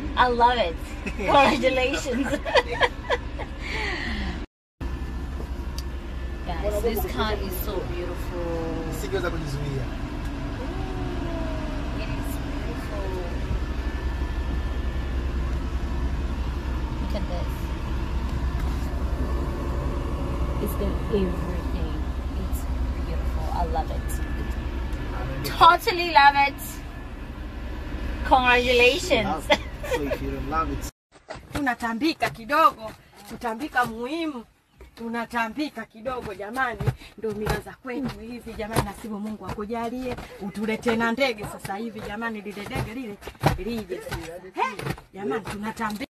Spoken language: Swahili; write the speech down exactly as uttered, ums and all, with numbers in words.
I love it. Congratulations. Guys, this car is so beautiful. It is beautiful. Look at this. It's got everything. It's beautiful. I love it. Totally love it. Congratulations. So if you don't love it. Tunatambika kidogo, tutambika muhimu. Tunatambika kidogo jamani, ndio mila za kwetu hizi jamani, nasibu Mungu akujalie utulete na ndege sasa hivi jamani, lile ndege lile lije sasa. Hey, jamani tunatambika.